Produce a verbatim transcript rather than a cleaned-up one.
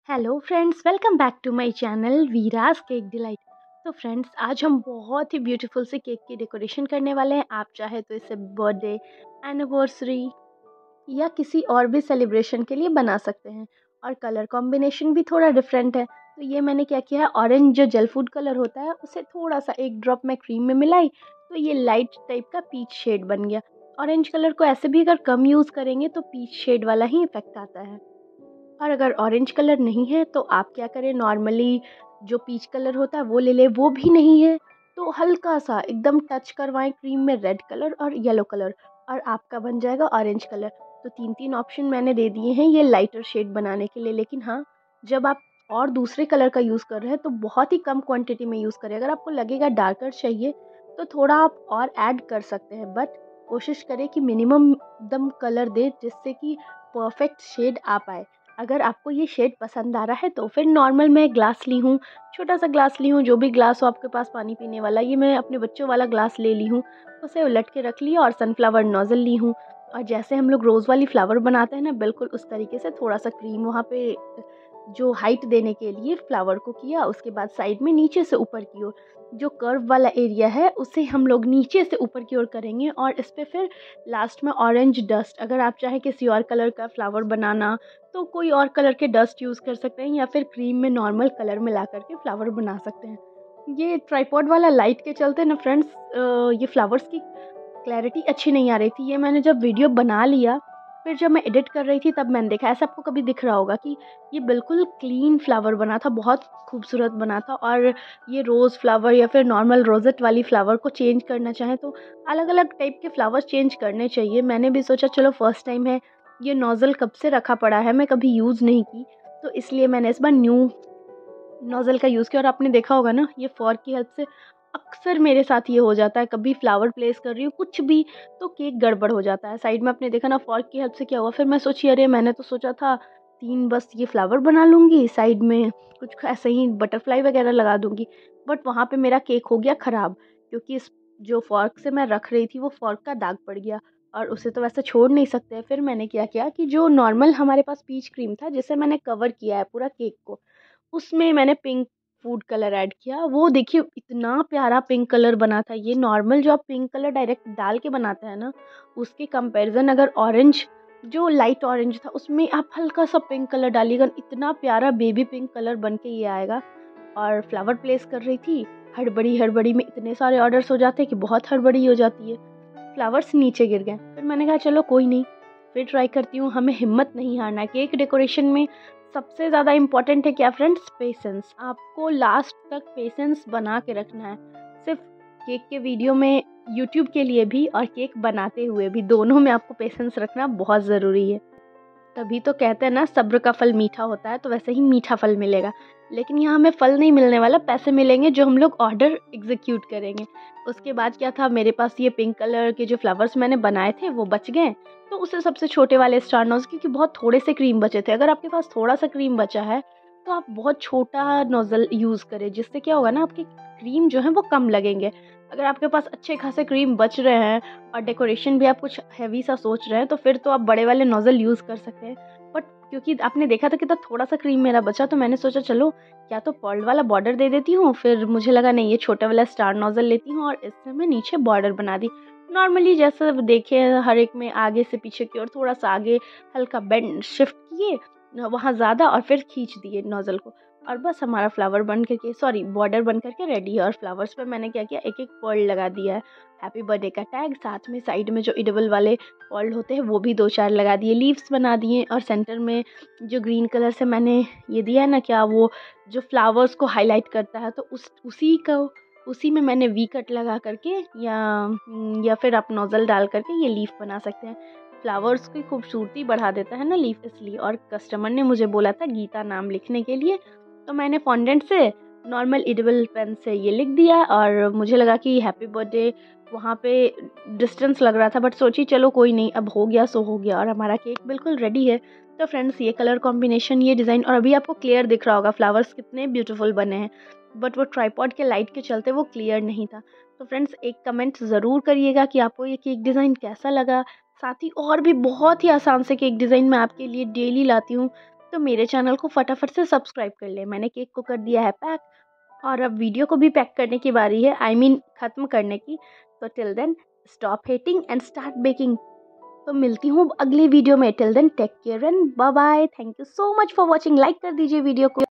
Hello friends, welcome back to my channel Viraj cake delight. तो friends, आज हम बहुत ही ब्यूटीफुल से केक की डेकोरेशन करने वाले हैं। आप चाहे तो इसे बर्थडे, एनिवर्सरी या किसी और भी सेलिब्रेशन के लिए बना सकते हैं। और कलर कॉम्बिनेशन भी थोड़ा डिफरेंट है। तो ये मैंने क्या किया है, ऑरेंज जो जेल फूड कलर होता है उसे थोड़ा सा एक ड्रॉप में क्रीम में मिलाई, तो ये लाइट टाइप का पीच शेड बन गया। ऑरेंज कलर को ऐसे भी अगर कम यूज़ करेंगे तो पीच शेड वाला ही इफेक्ट आता है। और अगर ऑरेंज कलर नहीं है तो आप क्या करें, नॉर्मली जो पीच कलर होता है वो ले लें। वो भी नहीं है तो हल्का सा एकदम टच करवाएं क्रीम में रेड कलर और येलो कलर, और आपका बन जाएगा ऑरेंज कलर। तो तीन तीन ऑप्शन मैंने दे दिए हैं ये लाइटर शेड बनाने के लिए। लेकिन हाँ, जब आप और दूसरे कलर का यूज़ कर रहे हैं तो बहुत ही कम क्वांटिटी में यूज़ करें। अगर आपको लगेगा डार्कर चाहिए तो थोड़ा आप और ऐड कर सकते हैं, बट कोशिश करें कि मिनिमम दम कलर दे जिससे कि परफेक्ट शेड आ पाए। अगर आपको ये शेड पसंद आ रहा है तो फिर नॉर्मल मैं ग्लास ली हूँ, छोटा सा ग्लास ली हूँ, जो भी ग्लास हो आपके पास पानी पीने वाला। ये मैं अपने बच्चों वाला ग्लास ले ली हूँ, उसे उलट के रख लिया और सनफ्लावर नोज़ल ली हूँ। और जैसे हम लोग रोज़ वाली फ्लावर बनाते हैं ना, बिल्कुल उस तरीके से थोड़ा सा क्रीम वहाँ पे जो हाइट देने के लिए फ्लावर को किया। उसके बाद साइड में नीचे से ऊपर की ओर जो कर्व वाला एरिया है उसे हम लोग नीचे से ऊपर की ओर करेंगे। और इस पर फिर लास्ट में ऑरेंज डस्ट, अगर आप चाहे किसी और कलर का फ्लावर बनाना तो कोई और कलर के डस्ट यूज़ कर सकते हैं, या फिर क्रीम में नॉर्मल कलर मिला करके फ्लावर बना सकते हैं। ये ट्राइपॉड वाला लाइट के चलते ना फ्रेंड्स, ये फ्लावर्स की क्लैरिटी अच्छी नहीं आ रही थी। ये मैंने जब वीडियो बना लिया, फिर जब मैं एडिट कर रही थी तब मैंने देखा। ऐसा आपको कभी दिख रहा होगा कि ये बिल्कुल क्लीन फ्लावर बना था, बहुत खूबसूरत बना था। और ये रोज़ फ्लावर या फिर नॉर्मल रोजेट वाली फ्लावर को चेंज करना चाहें तो अलग अलग टाइप के फ्लावर्स चेंज करने चाहिए। मैंने भी सोचा चलो फर्स्ट टाइम है, ये नोज़ल कब से रखा पड़ा है, मैं कभी यूज़ नहीं की, तो इसलिए मैंने इस बार न्यू नोज़ल का यूज़ किया। और आपने देखा होगा ना, ये फॉर्क की हेल्प से अक्सर मेरे साथ ये हो जाता है, कभी फ्लावर प्लेस कर रही हूँ कुछ भी तो केक गड़बड़ हो जाता है। साइड में आपने देखा ना, फॉर्क की हेल्प से क्या हुआ, फिर मैं सोची अरे मैंने तो सोचा था तीन बस ये फ्लावर बना लूँगी, साइड में कुछ ऐसे ही बटरफ्लाई वगैरह लगा दूँगी, बट वहाँ पे मेरा केक हो गया ख़राब। क्योंकि इस जो फॉर्क से मैं रख रही थी वो फॉर्क का दाग पड़ गया, और उसे तो वैसे छोड़ नहीं सकते। फिर मैंने क्या किया कि जो नॉर्मल हमारे पास पीच क्रीम था जिसे मैंने कवर किया है पूरा केक को, उसमें मैंने पिंक फूड कलर ऐड किया। वो देखिए इतना प्यारा पिंक कलर बना था। ये नॉर्मल जो आप पिंक कलर डायरेक्ट डाल के बनाते हैं ना, उसके कंपैरिजन अगर ऑरेंज जो लाइट ऑरेंज था उसमें आप हल्का सा पिंक कलर डालिएगा, इतना प्यारा बेबी पिंक कलर बन के ये आएगा। और फ्लावर प्लेस कर रही थी, हड़बड़ी हड़बड़ी में इतने सारे ऑर्डर्स हो जाते हैं कि बहुत हड़बड़ी हो जाती है, फ्लावर्स नीचे गिर गए। फिर मैंने कहा चलो कोई नहीं, फिर ट्राई करती हूँ। हमें हिम्मत नहीं हारना। केक डेकोरेशन में सबसे ज़्यादा इम्पॉर्टेंट है क्या फ्रेंड्स, पेशेंस। आपको लास्ट तक पेशेंस बना के रखना है। सिर्फ केक के वीडियो में, यूट्यूब के लिए भी और केक बनाते हुए भी, दोनों में आपको पेशेंस रखना बहुत ज़रूरी है। तभी तो कहते हैं ना, सब्र का फल मीठा होता है, तो वैसे ही मीठा फल मिलेगा। लेकिन यहाँ हमें फल नहीं मिलने वाला, पैसे मिलेंगे जो हम लोग ऑर्डर एग्जीक्यूट करेंगे। उसके बाद क्या था, मेरे पास ये पिंक कलर के जो फ्लावर्स मैंने बनाए थे वो बच गए, तो उसे सबसे छोटे वाले स्टार नोज, क्योंकि बहुत थोड़े से क्रीम बचे थे। अगर आपके पास थोड़ा सा क्रीम बचा है तो आप बहुत छोटा नोजल यूज़ करें, जिससे क्या होगा ना, आपकी क्रीम जो है वो कम लगेंगे। अगर आपके पास अच्छे खासे क्रीम बच रहे हैं और डेकोरेशन भी आप कुछ हैवी सा सोच रहे हैं तो फिर तो आप बड़े वाले नोज़ल यूज़ कर सकते हैं। बट क्योंकि आपने देखा था कितना थोड़ा सा क्रीम मेरा बचा, तो मैंने सोचा चलो या तो पर्ल वाला बॉर्डर दे देती हूँ। फिर मुझे लगा नहीं, ये छोटा वाला स्टार नोज़ल लेती हूँ और इससे मैं नीचे बॉर्डर बना दी। नॉर्मली जैसे देखे हर एक में आगे से पीछे की ओर थोड़ा सा आगे हल्का बेंड शिफ्ट किए वहाँ ज़्यादा, और फिर खींच दिए नोज़ल को, और बस हमारा फ्लावर बन करके, सॉरी बॉर्डर बन करके रेडी है। और फ्लावर्स पे मैंने क्या किया, एक एक पर्ल लगा दिया है, हैप्पी बर्थडे का टैग, साथ में साइड में जो इडेबल वाले पर्ल होते हैं वो भी दो चार लगा दिए, लीव्स बना दिए। और सेंटर में जो ग्रीन कलर से मैंने ये दिया है ना, क्या वो जो फ्लावर्स को हाईलाइट करता है, तो उस उसी को उसी में मैंने वी कट लगा करके, या या फिर आप नोज़ल डाल करके ये लीफ बना सकते हैं। फ्लावर्स की खूबसूरती बढ़ा देता है ना लीफ, इसलिए। और कस्टमर ने मुझे बोला था गीता नाम लिखने के लिए, तो मैंने फॉन्डेंट से नॉर्मल एडिबल पेन से ये लिख दिया। और मुझे लगा कि हैप्पी बर्थडे वहाँ पे डिस्टेंस लग रहा था, बट सोची चलो कोई नहीं, अब हो गया सो हो गया, और हमारा केक बिल्कुल रेडी है। तो फ्रेंड्स, ये कलर कॉम्बिनेशन, ये डिज़ाइन, और अभी आपको क्लियर दिख रहा होगा फ्लावर्स कितने ब्यूटीफुल बने हैं, बट वो ट्राइपॉड के लाइट के चलते वो क्लियर नहीं था। तो फ्रेंड्स, एक कमेंट ज़रूर करिएगा कि आपको ये केक डिज़ाइन कैसा लगा। साथ ही और भी बहुत ही आसान से केक डिज़ाइन मैं आपके लिए डेली लाती हूँ, तो मेरे चैनल को फटाफट से सब्सक्राइब कर ले। मैंने केक को कर दिया है पैक और अब वीडियो को भी पैक करने की बारी है, आई मीन ख़त्म करने की। तो till then stop hating and start baking. तो मिलती हूँ अगली वीडियो में। Till then take care and bye bye. Thank you so much for watching. Like कर दीजिए वीडियो को।